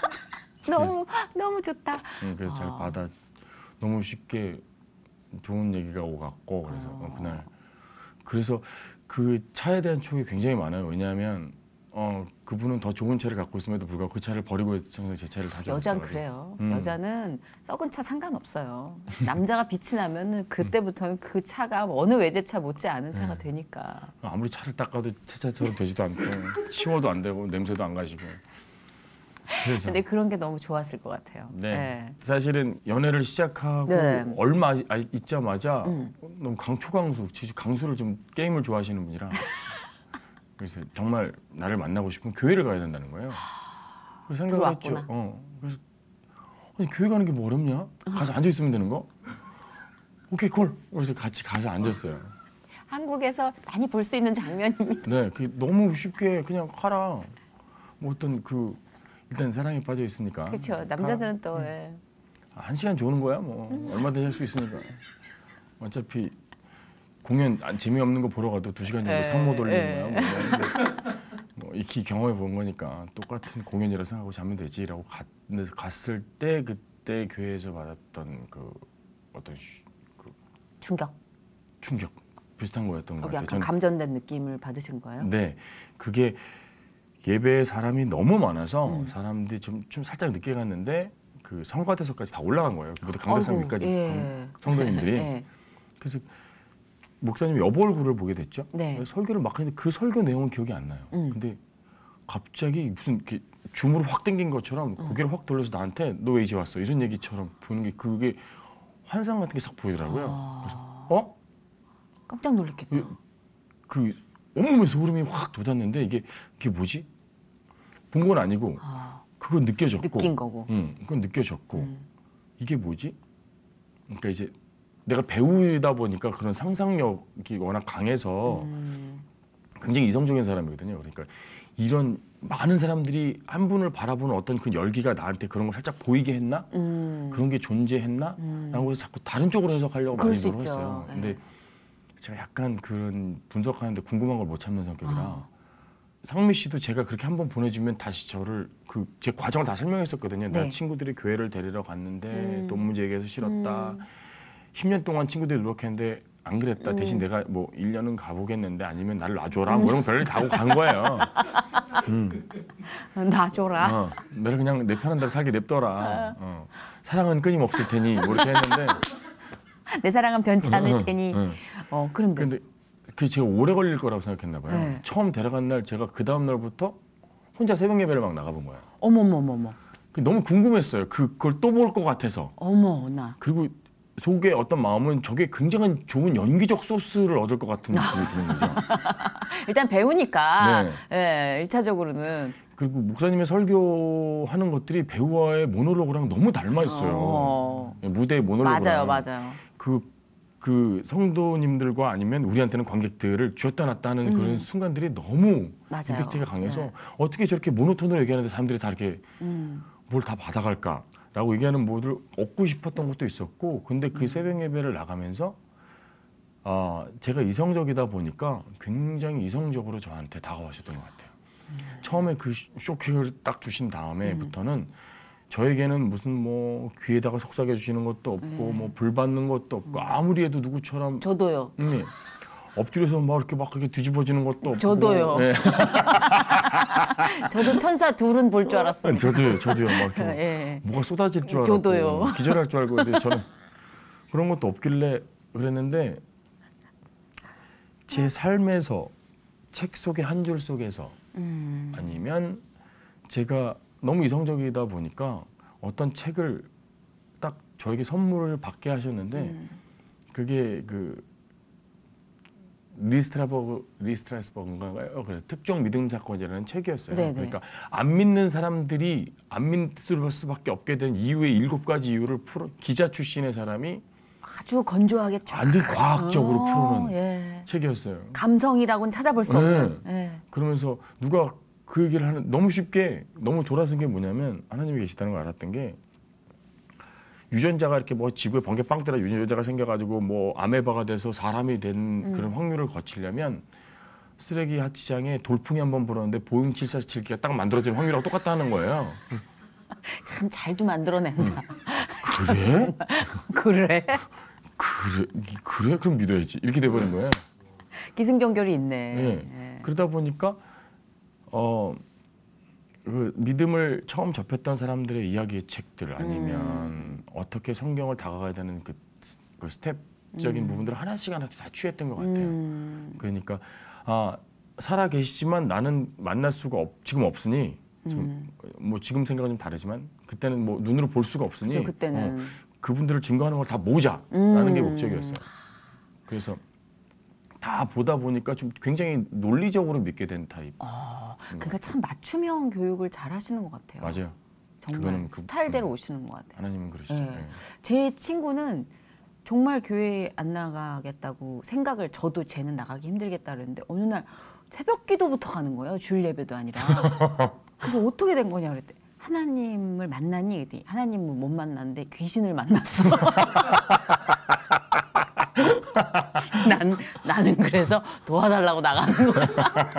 너무 좋다. 그래서 잘 받아 너무 쉽게 좋은 얘기가 오갔고 그래서 그날 그래서 그 차에 대한 추억이 굉장히 많아요. 왜냐하면 그분은 더 좋은 차를 갖고 있음에도 불구하고 그 차를 버리고 제 차를 가져왔어요. 여자는 그래요. 여자는 썩은 차 상관없어요. 남자가 빛이 나면은 그때부터는 그 차가 어느 외제차 못지 않은 차가 되니까. 아무리 차를 닦아도 차처럼 되지도 않고 치워도 안 되고 냄새도 안 가시고. 그래서 근데 그런 게 너무 좋았을 것 같아요. 네. 사실은 연애를 시작하고 얼마 있자마자 너무 초강수, 강수를 좀 게임을 좋아하시는 분이라 그래서 정말 나를 만나고 싶으면 교회를 가야 된다는 거예요. 그래서 생각을 했죠. 그래서 아니 교회 가는 게 뭐 어렵냐? 가서 앉아 있으면 되는 거? 오케이 콜. 그래서 같이 가서 앉았어요. 한국에서 많이 볼 수 있는 장면입니다. 네, 그 너무 쉽게 그냥 가라. 뭐 어떤 일단 사랑에 빠져 있으니까. 그렇죠. 남자들은 또 1시간 조는 거야 뭐 얼마든지 할 수 있으니까. 어차피 공연 재미없는 거 보러 가도 2시간 정도 상모 돌리는 거야. 뭐 익히 경험해 본 거니까 똑같은 공연이라 생각하고 자면 되지라고 갔을 때 그때 교회에서 받았던 그 어떤 충격 비슷한 거였던 것 같아요. 약간 감전된 느낌을 받으신 거예요? 네, 그게 예배에 사람이 너무 많아서 사람들이 좀 살짝 늦게 갔는데 그 성가대석까지 다 올라간 거예요. 무대 강대상 위까지 성도님들이. 그래서 목사님 여보 얼굴을 보게 됐죠. 설교를 막 하는데 그 설교 내용은 기억이 안 나요. 근데 갑자기 무슨 이렇게 줌으로 확 당긴 것처럼 고개를 확 돌려서 나한테 너 왜 이제 왔어? 이런 얘기처럼 보는 게 그게 환상 같은 게 싹 보이더라고요. 그래서 깜짝 놀랐겠다. 그 온몸에 소름이 확 돋았는데 이게 뭐지? 본 건 아니고 그건 느껴졌고. 느낀 거고. 그건 느껴졌고. 이게 뭐지? 그러니까 이제 내가 배우다 보니까 그런 상상력이 워낙 강해서 굉장히 이성적인 사람이거든요. 그러니까 이런 많은 사람들이 한 분을 바라보는 어떤 그 열기가 나한테 그런 걸 살짝 보이게 했나? 그런 게 존재했나? 라고 해서 자꾸 다른 쪽으로 해석하려고 많이 노력했어요. 근데 제가 약간 그런 분석하는데 궁금한 걸 못 참는 성격이라 상미 씨도 제가 그렇게 한번 보내주면 다시 저를 제 과정을 다 설명했었거든요. 네. 나 친구들이 교회를 데리러 갔는데 돈 문제 얘기해서 싫었다. 10년 동안 친구들이 노력했는데 안 그랬다. 대신 내가 뭐 1년은 가보겠는데 아니면 나를 놔줘라. 뭐 이런 거 별일 다 하고 간 거예요. 놔줘라. 나를 그냥 내 편한 대로 살게 냅둬라. 사랑은 끊임없을 테니 뭐 이렇게 했는데 내 사랑은 변치 않을 테니. 그런데. 근데 그게 제가 오래 걸릴 거라고 생각했나 봐요. 네. 처음 데려간 날 제가 그 다음 날부터 혼자 새벽 예배를 막 나가본 거예요. 어머머머머. 너무 궁금했어요. 그걸 또 볼 것 같아서. 어머나. 그리고 속에 어떤 마음은 저게 굉장히 좋은 연기적 소스를 얻을 것 같은 느낌이 드는 거죠. 일단 배우니까. 네. 네, 1차적으로는. 그리고 목사님의 설교하는 것들이 배우와의 모놀로그랑 너무 닮아 있어요. 무대의 모놀로그랑. 맞아요. 그 성도님들과 아니면 우리한테는 관객들을 쥐었다 놨다 하는 그런 순간들이 너무 임팩트가 강해서 어떻게 저렇게 모노톤으로 얘기하는데 사람들이 다 이렇게 뭘 다 받아갈까라고 얘기하는 모두를 얻고 싶었던 것도 있었고, 근데 그 새벽 예배를 나가면서 제가 이성적이다 보니까 굉장히 이성적으로 저한테 다가와셨던 것 같아요. 처음에 그 쇼킹을 딱 주신 다음에부터는 저에게는 무슨 뭐 귀에다가 속삭여 주시는 것도 없고 뭐 불 받는 것도 없고 아무리 해도 누구처럼 저도요. 엎드려서 막 이렇게 뒤집어지는 것도 없고. 저도요. 네. 저도 천사 둘은 볼 줄 알았어요. 저도요. 막 이렇게 네. 뭐가 쏟아질 줄 알았고. 저도요. 기절할 줄 알고. 근데 저는 그런 것도 없길래 그랬는데 제 삶에서 책 속의 한 줄 속에서 아니면 제가 너무 이성적이다 보니까 어떤 책을 딱 저에게 선물을 받게 하셨는데 그게 그 리스트라스버그인가요? 특정 믿음 사건이라는 책이었어요. 네네. 그러니까 안 믿는 사람들이 안 믿을 수밖에 없게 된 이유의 7가지 이유를 기자 출신의 사람이 아주 건조하게 완전 과학적으로 풀어놓은 책이었어요. 감성이라고는 찾아볼 수 없는. 그러면서 누가 그 얘기를 하는 너무 쉽게 너무 돌아선 게 뭐냐면 하나님이 계시다는 걸 알았던 게 유전자가 이렇게 뭐 지구에 번개 빵 때려 유전자가 생겨가지고 뭐 아메바가 돼서 사람이 된 그런 확률을 거치려면 쓰레기 하치장에 돌풍이 한번 불었는데 보잉 747기가 딱 만들어지는 확률하고 똑같다는 거예요. 참 잘도 만들어낸다. 그래? 그래? 그래? 그럼 믿어야지. 이렇게 돼버린 거예요. 기승전결이 있네. 네. 그러다 보니까 그 믿음을 처음 접했던 사람들의 이야기의 책들 아니면 어떻게 성경을 다가가야 되는 그 스텝적인 부분들을 하나씩 다 취했던 것 같아요. 그러니까 살아 계시지만 나는 만날 수가 지금 없으니 지금 생각은 좀 다르지만 그때는 뭐 눈으로 볼 수가 없으니 그렇죠, 그때는. 그분들을 증거하는 걸 다 모으자라는 게 목적이었어요. 그래서 다 보다 보니까 좀 굉장히 논리적으로 믿게 된 타입. 그러니까 참 맞춤형 교육을 잘 하시는 것 같아요. 맞아요. 정말 스타일대로 오시는 것 같아요. 하나님은 그러시죠. 네. 제 친구는 정말 교회에 안 나가겠다고 생각을 저도 쟤는 나가기 힘들겠다 그랬는데 어느 날 새벽 기도부터 가는 거예요. 주일 예배도 아니라. 그래서 어떻게 된 거냐 그랬더니 하나님을 만났니? 그랬더니 하나님은 못 만났는데 귀신을 만났어. 나는 그래서 도와달라고 나가는 거야.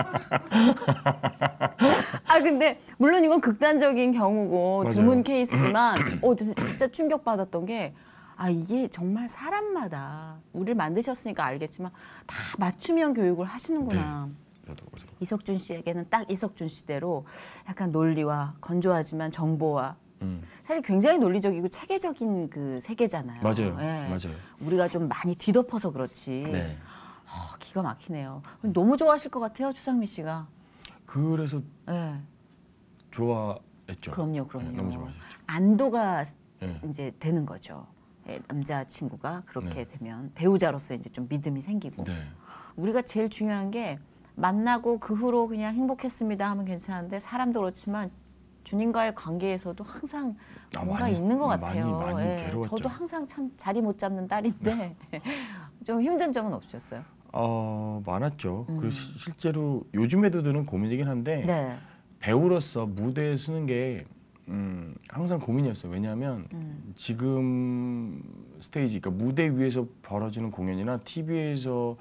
근데 물론 이건 극단적인 경우고 맞아요. 드문 케이스지만 진짜 충격받았던 게 이게 정말 사람마다 우리를 만드셨으니까 알겠지만 다 맞춤형 교육을 하시는구나. 네. 이석준 씨에게는 딱 이석준 씨대로 약간 논리와 건조하지만 정보와 사실 굉장히 논리적이고 체계적인 그 세계잖아요. 맞아요. 네. 맞아요. 우리가 좀 많이 뒤덮어서 그렇지. 네. 기가 막히네요. 너무 좋아하실 것 같아요, 추상미 씨가. 그래서 네. 좋아했죠. 그럼요. 네, 너무 좋아하셨죠. 안도가 이제 되는 거죠. 남자 친구가 그렇게 네. 되면 배우자로서 이제 좀 믿음이 생기고. 네. 우리가 제일 중요한 게 만나고 그 후로 그냥 행복했습니다 하면 괜찮은데 사람도 그렇지만 주님과의 관계에서도 항상 뭔가 많이, 있는 것 같아요. 많이 예, 괴로웠죠. 저도 항상 참 자리 못 잡는 딸인데 좀 힘든 점은 없으셨어요? 많았죠. 그리고 실제로 요즘에도 드는 고민이긴 한데 네. 배우로서 무대에 서는 게 항상 고민이었어요. 왜냐하면 지금 스테이지, 그러니까 무대 위에서 벌어지는 공연이나 TV에서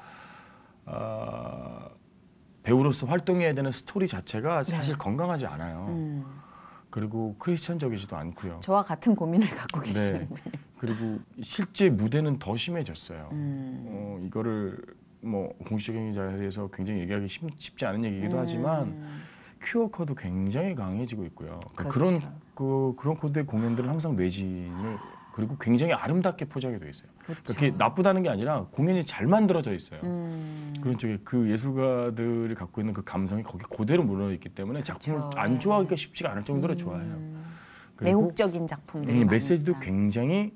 배우로서 활동해야 되는 스토리 자체가 사실 건강하지 않아요. 그리고 크리스찬적이지도 않고요. 저와 같은 고민을 갖고 네. 계시는군요. 그리고 실제 무대는 더 심해졌어요. 이거를 뭐 공식적인 자리에서 굉장히 얘기하기 쉽지 않은 얘기이기도 하지만 큐어 코드 굉장히 강해지고 있고요. 그렇죠. 그런 코드의 공연들은 항상 매진을 그리고 굉장히 아름답게 포장이 되어 있어요. 그렇죠. 그게 나쁘다는 게 아니라 공연이 잘 만들어져 있어요. 그런 쪽에 그 예술가들이 갖고 있는 그 감성이 거기 그대로 물러있기 때문에 그렇죠. 작품을 안 좋아하기가 쉽지가 않을 정도로 좋아해요. 그리고 매혹적인 작품들이 메시지도 많으니까. 굉장히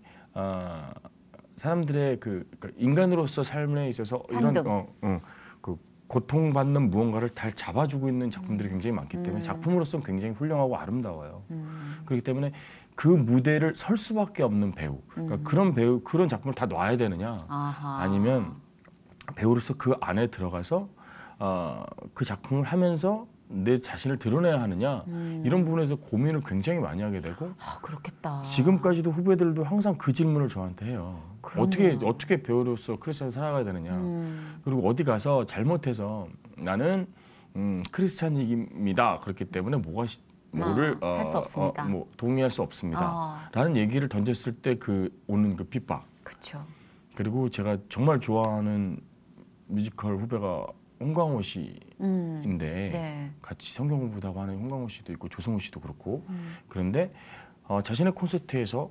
사람들의 그러니까 인간으로서 삶에 있어서 이런 그 고통받는 무언가를 잘 잡아주고 있는 작품들이 굉장히 많기 때문에 작품으로서는 굉장히 훌륭하고 아름다워요. 그렇기 때문에 그 무대를 설 수밖에 없는 배우, 그러니까 그런 작품을 다 놔야 되느냐, 아니면 배우로서 그 안에 들어가서 그 작품을 하면서 내 자신을 드러내야 하느냐, 이런 부분에서 고민을 굉장히 많이 하게 되고 그렇겠다. 지금까지도 후배들도 항상 그 질문을 저한테 해요. 그러네요. 어떻게 배우로서 크리스찬을 살아가야 되느냐. 그리고 어디 가서 잘못해서 나는 크리스찬입니다. 그렇기 때문에 뭐를 할 수 없습니다. 동의할 수 없습니다. 라는 얘기를 던졌을 때 오는 그 핍박. 그렇죠. 그리고 제가 정말 좋아하는 뮤지컬 후배가 홍광호 씨인데 네. 같이 성경 공부도 하고 하는 홍광호 씨도 있고 조성우 씨도 그렇고 그런데 자신의 콘서트에서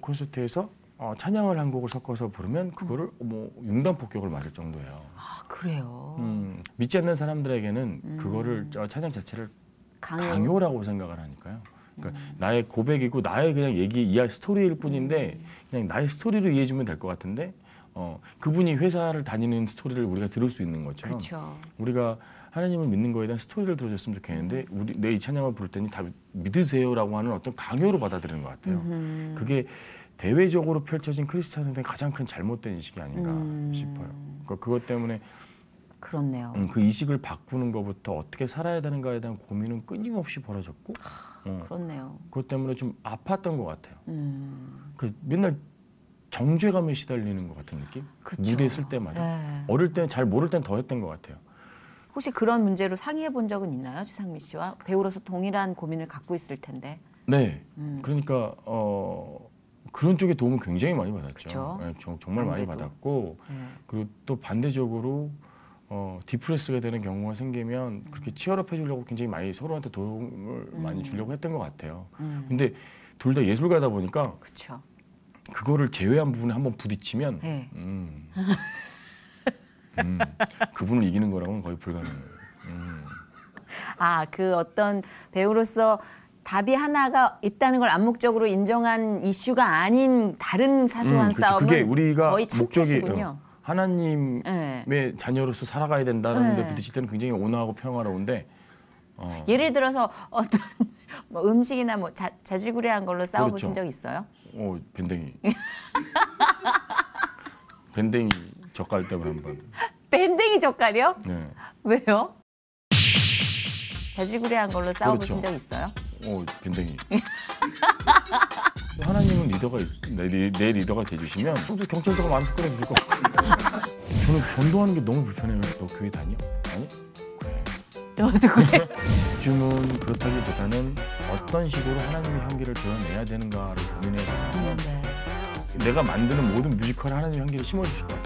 찬양을 한 곡을 섞어서 부르면 그거를 융단 폭격을 맞을 정도예요. 그래요. 믿지 않는 사람들에게는 그거를 찬양 자체를 강요라고 생각을 하니까요. 그러니까 나의 고백이고 나의 그냥 스토리일 뿐인데 그냥 나의 스토리로 이해해주면 될 것 같은데 그분이 회사를 다니는 스토리를 우리가 들을 수 있는 것처럼 그렇죠. 우리가 하나님을 믿는 거에 대한 스토리를 들어줬으면 좋겠는데 내 이 찬양을 부를 때는 다 믿으세요라고 하는 어떤 강요로 받아들이는 것 같아요. 그게 대외적으로 펼쳐진 크리스찬에 대한 가장 큰 잘못된 인식이 아닌가 싶어요. 그러니까 그것 때문에 그렇네요. 그 이식을 바꾸는 것부터 어떻게 살아야 되는가에 대한 고민은 끊임없이 벌어졌고 그렇네요. 그것 때문에 좀 아팠던 것 같아요. 맨날 정죄감에 시달리는 것 같은 느낌? 그쵸. 무대에 쓸 때마다. 네. 어릴 때는 잘 모를 땐 더 했던 것 같아요. 혹시 그런 문제로 상의해 본 적은 있나요? 주상미 씨와 배우로서 동일한 고민을 갖고 있을 텐데. 네. 그러니까 그런 쪽에 도움을 굉장히 많이 받았죠. 그쵸? 네, 정말 많이 아무래도. 받았고 그리고 또 반대적으로 디프레스가 되는 경우가 생기면 그렇게 치열업 해주려고 굉장히 많이 서로한테 도움을 많이 주려고 했던 것 같아요. 근데 둘 다 예술가다 보니까 그렇죠. 그거를 제외한 부분에 한번 부딪히면 네. 그분을 이기는 거라고는 거의 불가능해요. 그 어떤 배우로서 답이 하나가 있다는 걸 암묵적으로 인정한 이슈가 아닌 다른 사소한 그렇죠. 싸움은 그게 우리가 거의 목적이 참패시군요. 하나님의 네. 자녀로서 살아가야 된다는 데 네. 부딪힐 때는 굉장히 온화하고 평화로운데 예를 들어서 어떤 음식이나 자질구레한 걸로 싸워보신 그렇죠. 적 있어요? 밴댕이. 밴댕이 젓갈 때문에 한번. 밴댕이 젓갈이요? 네. 왜요? 자질구레한 걸로 싸워보신 그렇죠. 적 있어요? 밴댕이. 하나님은 내 리더가 돼주시면 저도 경찰서가 많아서 끌어주실 것 같고 저는 전도하는 게 너무 불편해요. 너 교회 다녀? 아니? 그래. 저도 그래. 요즘은 그렇다기보다는 어떤 식으로 하나님의 향기를 드러내야 되는가를 고민해야 되는데 네. 내가 만드는 모든 뮤지컬에 하나님의 향기를 심어주실 거예요.